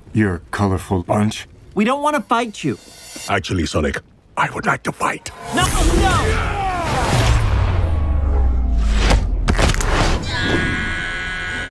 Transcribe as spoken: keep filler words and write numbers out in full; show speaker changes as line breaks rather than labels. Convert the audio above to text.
You're a colorful bunch.
We don't want to fight you.
Actually, Sonic, I would like to fight.
No, no!